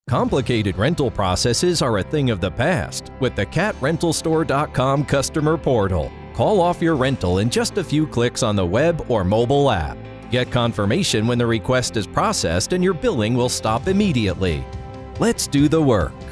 Complicated rental processes are a thing of the past with the CatRentalStore.com customer portal. Call off your rental in just a few clicks on the web or mobile app. Get confirmation when the request is processed and your billing will stop immediately. Let's do the work.